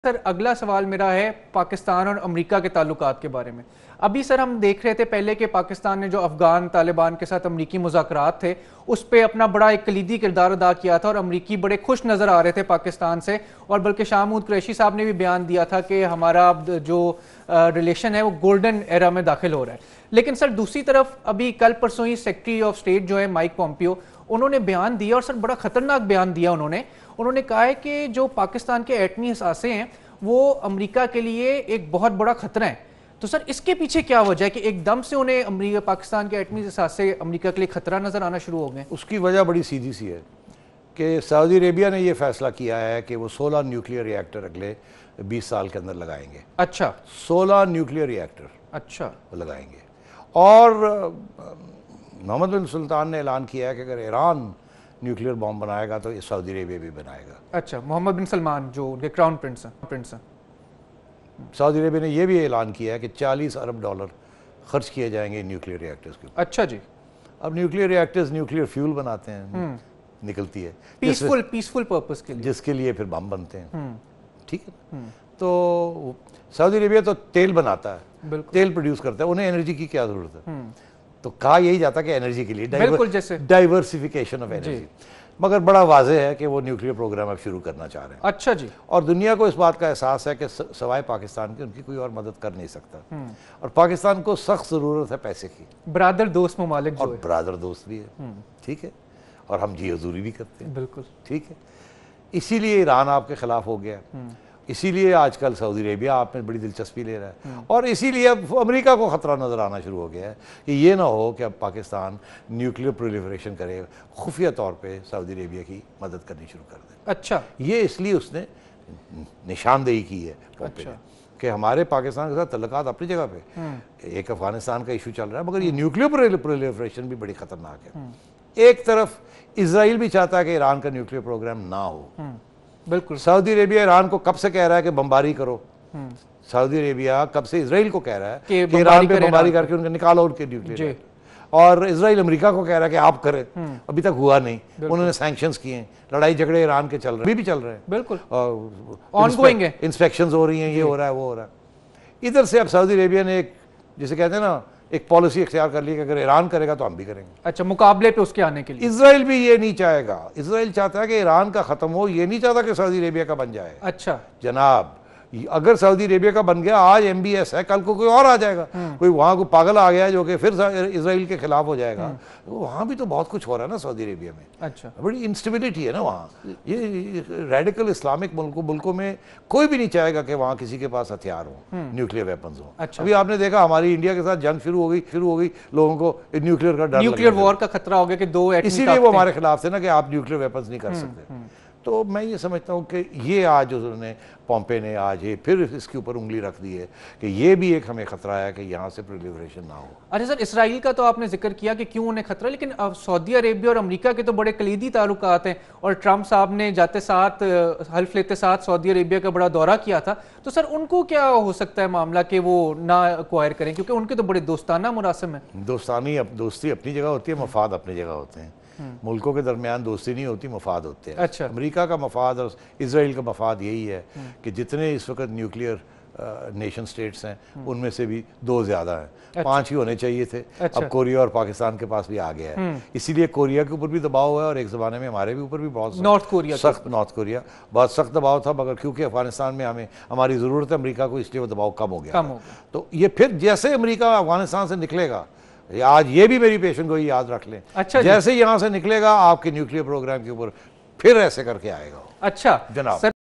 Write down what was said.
سر اگلا سوال میرا ہے پاکستان اور امریکہ کے تعلقات کے بارے میں۔ ابھی سر ہم دیکھ رہے تھے پہلے کہ پاکستان نے جو افغان طالبان کے ساتھ امریکی مذاکرات تھے اس پہ اپنا بڑا ایک کلیدی کردار ادا کیا تھا اور امریکی بڑے خوش نظر آ رہے تھے پاکستان سے، اور بلکہ شاہ محمود قریشی صاحب نے بھی بیان دیا تھا کہ ہمارا جو ریلیشن ہے وہ گولڈن ایرا میں داخل ہو رہا ہے۔ لیکن سر دوسری طرف ابھی کل پرسوں ہی سیکرٹری آف اسٹیٹ جو ہے مائک پومپیو، انہوں نے بیان دیا اور سر بڑا خطرناک بیان دیا انہوں نے کہا ہے کہ جو پاکستان کے ایٹمی اثاثے ہیں وہ امریکہ کے لیے ایک بہت بڑا خطرہ ہے۔ تو سر اس کے پیچھے کیا وجہ ہے کہ ایک دم سے انہیں پاکستان کے ایٹمی اثاثے امریکہ کے لیے خطرہ نظر آنا شروع ہو گئے؟ اس کی وجہ بڑی سیدھی سی ہے کہ سعودی عربیہ نے یہ فیصلہ کیا ہے کہ وہ 16 نیوکلیئر ری ایکٹر اگلے 20 سال کے اندر لگائیں گے۔ اچھا 16 نیوکلیئر ری ایکٹر اچھا لگائیں گے، اور محمد بن سلطان نے اعلان کیا ہے کہ اگر ایران نیوکلیئر بام بنائے گا تو یہ سعودی عربیہ بھی بنائے گا۔ اچھا محمد بن سلمان جو ان کے کراؤن پرنس ہیں، سعودی عربیہ نے یہ بھی اعلان کیا ہے کہ $40 ارب خرچ کیے جائیں گے نیوکلیئر ری ایکٹرز کے اوپر۔ اچھا جی، اب nuclear reactors nuclear fuel بناتے ہیں، نکلتی ہے پیسفل پرپس کے لیے، جس کے لیے پھر بم بنتے ہیں، ٹھیک ہے۔ تو سعودی عربیہ تو تیل بناتا ہے، تیل پروڈیوس کرتا ہے، انہیں انرجی کی کیا ضرورت ہے؟ تو کہا یہی جاتا کہ انرجی کے لیے ڈائیورسیفیکیشن آف انرجی، مگر بڑا واضح ہے کہ وہ نیوکلیئر پروگرام اب شروع کرنا چاہ رہے ہیں۔ اچھا جی، اور دنیا کو اس بات کا احساس ہے کہ سوائے پاکستان کے ان کی کوئی اور مدد کر نہیں سکتا، اور پاکستان کو سخت ضرورت ہے پیسے کی، برادر دوست ممالک جو اور برادر دوست بھی ہے، ٹھیک ہے، اور ہم جی حضوری بھی کرتے ہیں، بالکل ٹھیک ہے۔ اسی لیے ایران آپ کے خلاف ہو گیا، اسی لیے آج کل سعودی عربیہ آپ میں بڑی دلچسپی لے رہا ہے، اور اسی لیے اب امریکہ کو خطرہ نظر آنا شروع ہو گیا ہے کہ یہ نہ ہو کہ اب پاکستان نیوکلیئر پرولیفریشن کرے، خفیہ طور پہ سعودی عربیہ کی مدد کرنی شروع کر دے۔ اچھا، یہ اس لیے اس نے نشاندہی کی ہے پومپیو نے کہ ہمارے پاکستان کے ساتھ تعلقات اپنی جگہ پہ، ایک افغانستان کا ایشو چل رہا ہے، مگر یہ نیوکلیئر پرولیفریشن بھی بڑی خطرناک ہے۔ ایک طرف اسرائیل بھی چاہتا ہے کہ ایران کا نیوکلیئر پروگرام نہ ہو، بالکل۔ سعودی عربیہ ایران کو کب سے کہہ رہا ہے کہ بمباری کرو، سعودی عربیہ کب سے اسرائیل کو کہہ رہا ہے کہ ایران پہ بمباری کر کے ان کا نکالو ان کے نیوکلیئر، اور اسرائیل امریکہ کو کہہ رہا ہے کہ آپ کریں، ابھی تک ہوا نہیں، انہوں نے سینکشنز کیے ہیں، لڑائی جھگڑے ایران کے چل رہے ہیں، ابھی بھی چل رہے ہیں، بالکل آن گوئنگ ہے، انسپیکشنز ہو رہی ہیں، یہ ہو رہا ہے وہ ہو رہا ہے۔ ادھر سے اب سعودی عربیہ نے ایک جسے کہتے ہیں نا ایک پالیسی اختیار کر لی کہ اگر ایران کرے گا تو ہم بھی کریں گے۔ اچھا، مقابلے پہ اس کے آنے کے لیے اسرائیل بھی یہ نہیں چاہے گا، اسرائیل چاہتا ہے کہ ایران کا ختم ہو، یہ نہیں چاہتا کہ سعودی عربیہ کا بن جائے۔ اچھا جناب اگر سعودی عربیہ کا بن گیا، آج MBS ہے، کل کو کوئی اور آ جائے گا، کوئی وہاں کوئی پاگل آ گیا جو کہ پھر اسرائیل کے خلاف ہو جائے گا، وہاں بھی تو بہت کچھ ہو رہا ہے نا سعودی عربیہ میں، اچھا بڑی انسٹیبلٹی ہے نا وہاں، یہ ریڈیکل اسلامک ملکوں میں کوئی بھی نہیں چاہے گا کہ وہاں کسی کے پاس ہتھیار ہوں، نیوکلیئر ویپنز ہوں۔ ابھی آپ نے دیکھا ہماری انڈیا کے ساتھ جنگ شروع ہو گئی، لوگوں کو نیوکلیئر کا ڈر، نیوکلیئر وار کا خطرہ ہو گیا کہ دو ایٹمی، اسی لیے وہ ہمارے خلاف تھے نا کہ آپ نیوکلیئر ویپنز نہیں کر سکتے۔ تو میں یہ سمجھتا ہوں کہ یہ آج انہوں نے پومپے نے آج یہ پھر اس کے اوپر انگلی رکھ دی ہے کہ یہ بھی ایک ہمیں خطرہ ہے کہ یہاں سے پرولیفریشن نہ ہو۔ اچھا سر، اسرائیل کا تو آپ نے ذکر کیا کہ کیوں انہیں خطرہ، لیکن سعودی عربیہ اور امریکہ کے تو بڑے کلیدی تعلقات ہیں، اور ٹرمپ صاحب نے جاتے ساتھ حلف لیتے ساتھ سعودی عربیہ کا بڑا دورہ کیا تھا، تو سر ان کو کیا ہو سکتا ہے معاملہ کہ وہ نہ ایکوائر کریں، کیونکہ ان کے تو بڑے دوستانہ مراسم ہیں؟ دوستی اپنی جگہ ہوتی ہے، مفاد اپنی جگہ ہوتے ہیں، ملکوں کے درمیان دوستی نہیں ہوتی، مفاد ہوتے ہیں۔ اچھا، امریکہ کا مفاد اور اسرائیل کا مفاد یہی ہے کہ جتنے اس وقت نیوکلیئر نیشن سٹیٹس ہیں ان میں سے بھی 2 زیادہ ہیں، 5 ہی ہونے چاہیے تھے، اب کوریا اور پاکستان کے پاس بھی آ گیا ہے، اسی لیے کوریا کے اوپر بھی دباؤ ہے، اور ایک زمانے میں ہمارے بھی اوپر بھی بہت نارتھ کوریا بہت سخت دباؤ تھا، مگر کیونکہ افغانستان میں ہماری ضرورت ہے امریکہ کو، اس لیے وہ دباؤ کم ہو گیا۔ تو یہ پھر جیسے امریکہ افغانستان سے نکلے گا، آج یہ بھی میری پیشن گوئی یاد رکھ لیں، جیسے یہاں سے نکلے گا آپ کے نیوکلیئر پروگرام کے اوپر پھر ایسے کر کے آئے گا۔ اچھا جناب۔